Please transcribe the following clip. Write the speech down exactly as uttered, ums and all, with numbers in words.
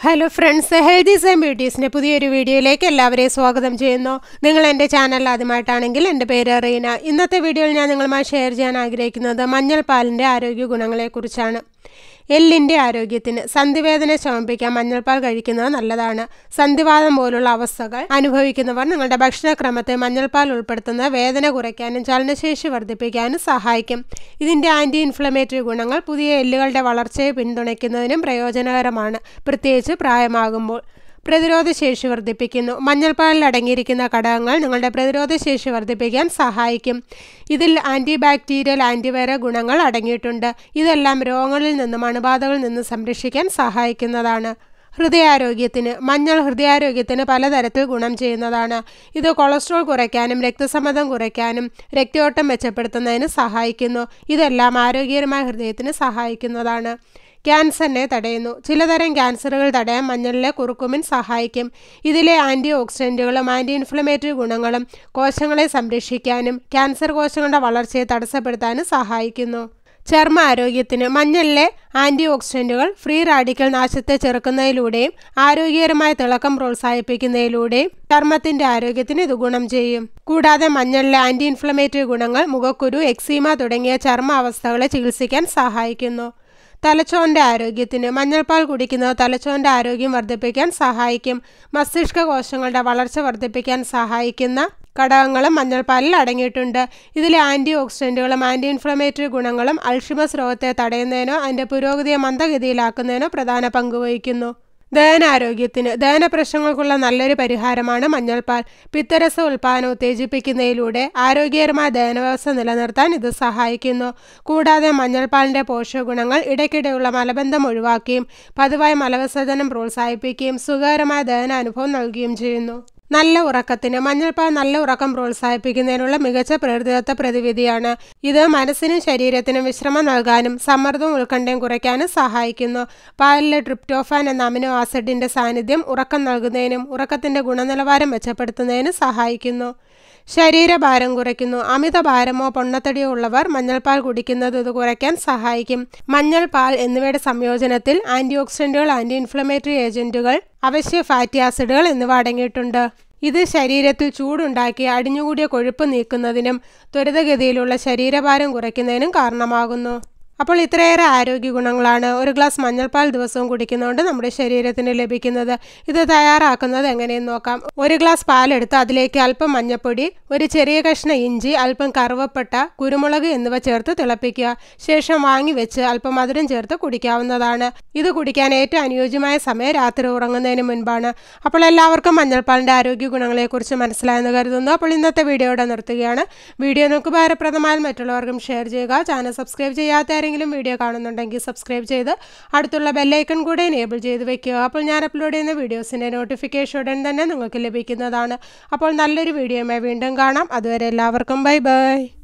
Hello friends, Healthies and ബ്യൂട്ടീസിൻ്റെ പുതിയൊരു വീഡിയോയിലേക്ക് എല്ലാവരെയും സ്വാഗതം ചെയ്യുന്നു. നിങ്ങൾ എൻ്റെ ചാനൽ ആദ്യമായിട്ടാണെങ്കിൽ എൻ്റെ പേര് റീന. ഇന്നത്തെ വീഡിയോയിൽ ഞാൻ നിങ്ങളുമായി ഷെയർ ചെയ്യാൻ ആഗ്രഹിക്കുന്നത് മഞ്ഞൾപ്പാലിൻ്റെ ആരോഗ്യ ഗുണങ്ങളെക്കുറിച്ചാണ്. എല്ലിൻ്റെ ആരോഗ്യത്തിന് സന്ധിവേദന ശമിപ്പിക്കാൻ മഞ്ഞൾപ്പാൽ കഴിക്കുന്നത് നല്ലതാണ്. സന്ധിവാതം പോലുള്ള അവസ്ഥകൾ അനുഭവിക്കുന്നവർ നിങ്ങളുടെ ഭക്ഷണക്രമത്തെ മഞ്ഞൾപ്പാൽ ഉൾപ്പെടുത്തുന്ന വേദന കുറയ്ക്കാനും ചലനശേഷി വർദ്ധിപ്പിക്കാനും സഹായിക്കും. ഇതിൻ്റെ ആൻറ്റി ഇൻഫ്ലമേറ്ററി ഗുണങ്ങൾ പുതിയ എല്ലുകളുടെ വളർച്ചയെ പിന്തുണയ്ക്കുന്നതിനും പ്രയോജനകരമാണ്, പ്രത്യേകിച്ച് പ്രായമാകുമ്പോൾ. പ്രതിരോധശേഷി വർദ്ധിപ്പിക്കുന്നു. മഞ്ഞൾപ്പാലിൽ അടങ്ങിയിരിക്കുന്ന ഘടകങ്ങൾ നിങ്ങളുടെ പ്രതിരോധശേഷി വർദ്ധിപ്പിക്കാൻ സഹായിക്കും. ഇതിൽ ആൻറ്റി ബാക്ടീരിയൽ, ആൻറ്റിവൈറൽ ഗുണങ്ങൾ അടങ്ങിയിട്ടുണ്ട്. ഇതെല്ലാം രോഗങ്ങളിൽ നിന്നും അണുബാധകളിൽ നിന്നും സംരക്ഷിക്കാൻ സഹായിക്കുന്നതാണ്. ഹൃദയാരോഗ്യത്തിന് മഞ്ഞൾ ഹൃദയാരോഗ്യത്തിന് പലതരത്തിൽ ഗുണം ചെയ്യുന്നതാണ്. ഇത് കൊളസ്ട്രോൾ കുറയ്ക്കാനും രക്തസമ്മർദ്ദം കുറയ്ക്കാനും രക്തയോട്ടം മെച്ചപ്പെടുത്തുന്നതിന് സഹായിക്കുന്നു. ഇതെല്ലാം ആരോഗ്യകരമായ ഹൃദയത്തിന് സഹായിക്കുന്നതാണ്. ക്യാൻസറിനെ തടയുന്നു. ചിലതരം ക്യാൻസറുകൾ തടയാൻ മഞ്ഞളിലെ കുറുക്കുമിൻ സഹായിക്കും. ഇതിലെ ആൻറ്റി ഓക്സിഡൻറ്റുകളും ആൻറ്റി ഇൻഫ്ലമേറ്ററി ഗുണങ്ങളും കോശങ്ങളെ സംരക്ഷിക്കാനും ക്യാൻസർ കോശങ്ങളുടെ വളർച്ചയെ തടസ്സപ്പെടുത്താനും സഹായിക്കുന്നു. ചർമ്മ ആരോഗ്യത്തിന് മഞ്ഞളിലെ ആൻറ്റി ഓക്സിഡൻറ്റുകൾ ഫ്രീ റാഡിക്കൽ നാശത്തെ ചെറുക്കുന്നതിലൂടെയും ആരോഗ്യകരമായ തിളക്കം പ്രോത്സാഹിപ്പിക്കുന്നതിലൂടെയും ചർമ്മത്തിൻ്റെ ആരോഗ്യത്തിന് ഇത് ഗുണം ചെയ്യും. കൂടാതെ മഞ്ഞളിലെ ആൻറ്റി ഇൻഫ്ലമേറ്ററി ഗുണങ്ങൾ മുഖക്കുരു, എക്സീമ തുടങ്ങിയ ചർമ്മ അവസ്ഥകളെ ചികിത്സിക്കാൻ സഹായിക്കുന്നു. തലച്ചോറിൻ്റെ ആരോഗ്യത്തിന് മഞ്ഞൾപ്പാൽ കുടിക്കുന്നത് തലച്ചോറിൻ്റെ ആരോഗ്യം വർദ്ധിപ്പിക്കാൻ സഹായിക്കും. മസ്തിഷ്ക കോശങ്ങളുടെ വളർച്ച വർദ്ധിപ്പിക്കാൻ സഹായിക്കുന്ന ഘടകങ്ങളും മഞ്ഞൾപ്പാലിൽ അടങ്ങിയിട്ടുണ്ട്. ഇതിലെ ആൻറ്റി ഓക്സിഡൻറ്റുകളും ആൻറ്റി ഇൻഫ്ലമേറ്ററി ഗുണങ്ങളും അൾഷിമസ് രോഗത്തെ തടയുന്നതിനോ അതിൻ്റെ പുരോഗതിയെ മന്ദഗതിയിലാക്കുന്നതിനോ പ്രധാന പങ്ക് വഹിക്കുന്നു. ദഹനാരോഗ്യത്തിന് ദഹന പ്രശ്നങ്ങൾക്കുള്ള നല്ലൊരു പരിഹാരമാണ് മഞ്ഞൾപ്പാൽ. പിത്തരസ ഉൽപ്പാദനം ഉത്തേജിപ്പിക്കുന്നതിലൂടെ ആരോഗ്യകരമായ ദഹനവ്യവസ്ഥ നിലനിർത്താൻ ഇത് സഹായിക്കുന്നു. കൂടാതെ മഞ്ഞൾപ്പാലിൻ്റെ പോഷകഗുണങ്ങൾ ഇടയ്ക്കിടെയുള്ള മലബന്ധം ഒഴിവാക്കുകയും പതിവായി മലവിസർജനം പ്രോത്സാഹിപ്പിക്കുകയും സുഖകരമായ ദഹനാനുഭവം നൽകുകയും ചെയ്യുന്നു. നല്ല ഉറക്കത്തിന് മഞ്ഞൾപ്പാൽ നല്ല ഉറക്കം പ്രോത്സാഹിപ്പിക്കുന്നതിനുള്ള മികച്ച പ്രകൃതിദത്ത പ്രതിവിധിയാണ്. ഇത് മനസ്സിനും ശരീരത്തിനും വിശ്രമം നൽകാനും സമ്മർദ്ദവും ഉത്കണ്ഠയും കുറയ്ക്കാനും സഹായിക്കുന്നു. പാലിലെ ട്രിപ്റ്റോഫാൻ എന്ന അമിനോ ആസിഡിൻ്റെ സാന്നിധ്യം ഉറക്കം നൽകുന്നതിനും ഉറക്കത്തിൻ്റെ ഗുണനിലവാരം മെച്ചപ്പെടുത്തുന്നതിനും സഹായിക്കുന്നു. ശരീരഭാരം കുറയ്ക്കുന്നു. അമിത ഭാരമോ പൊണ്ണത്തടിയോ ഉള്ളവർ മഞ്ഞൾപ്പാൽ കുടിക്കുന്നത് ഇത് കുറയ്ക്കാൻ സഹായിക്കും. മഞ്ഞൾ, പാൽ എന്നിവയുടെ സംയോജനത്തിൽ ആൻറ്റി ഓക്സിഡൻറ്റുകൾ, ആൻറ്റി ഇൻഫ്ലമേറ്ററി ഏജൻറ്റുകൾ, അവശ്യ ഫാറ്റി ആസിഡുകൾ എന്നിവ അടങ്ങിയിട്ടുണ്ട്. ഇത് ശരീരത്തിൽ ചൂടുണ്ടാക്കി അടിഞ്ഞുകൂടിയ കൊഴുപ്പ് നീക്കുന്നതിനും ത്വരിതഗതിയിലുള്ള ശരീരഭാരം കുറയ്ക്കുന്നതിനും കാരണമാകുന്നു. അപ്പോൾ ഇത്രയേറെ ആരോഗ്യ ഗുണങ്ങളാണ് ഒരു ഗ്ലാസ് മഞ്ഞൾപ്പാൽ ദിവസവും കുടിക്കുന്നതുകൊണ്ട് നമ്മുടെ ശരീരത്തിന് ലഭിക്കുന്നത്. ഇത് തയ്യാറാക്കുന്നത് എങ്ങനെയെന്ന് നോക്കാം. ഒരു ഗ്ലാസ് പാലെടുത്ത് അതിലേക്ക് അല്പം മഞ്ഞൾപ്പൊടി, ഒരു ചെറിയ കഷ്ണം ഇഞ്ചി, അല്പം കറുവപ്പട്ട, കുരുമുളക് എന്നിവ ചേർത്ത് തിളപ്പിക്കുക. ശേഷം വാങ്ങി വെച്ച് അല്പം മധുരം ചേർത്ത് കുടിക്കാവുന്നതാണ്. ഇത് കുടിക്കാൻ ഏറ്റവും അനുയോജ്യമായ സമയം രാത്രി ഉറങ്ങുന്നതിന് മുൻപാണ്. അപ്പോൾ എല്ലാവർക്കും മഞ്ഞൾപ്പാലിൻ്റെ ആരോഗ്യ ഗുണങ്ങളെക്കുറിച്ച് മനസ്സിലായെന്ന് കരുതുന്നു. അപ്പോൾ ഇന്നത്തെ വീഡിയോയുടെ നിർത്തുകയാണ്. വീഡിയോ നിങ്ങൾക്ക് ഉപകാരപ്രദമായാൽ മറ്റുള്ളവർക്കും ഷെയർ ചെയ്യുക. ചാനൽ സബ്സ്ക്രൈബ് ചെയ്യാത്ത ആരെങ്കിലും വീഡിയോ കാണുന്നുണ്ടെങ്കിൽ സബ്സ്ക്രൈബ് ചെയ്ത് അടുത്തുള്ള ബെല്ലൈക്കൺ കൂടെ എനേബിൾ ചെയ്ത് വെക്കുക. അപ്പോൾ ഞാൻ അപ്ലോഡ് ചെയ്യുന്ന വീഡിയോസിൻ്റെ നോട്ടിഫിക്കേഷൻ ഉടൻ തന്നെ നിങ്ങൾക്ക് ലഭിക്കുന്നതാണ്. അപ്പോൾ നല്ലൊരു വീഡിയോയുമായി വീണ്ടും കാണാം. അതുവരെ എല്ലാവർക്കും ബൈ ബൈ.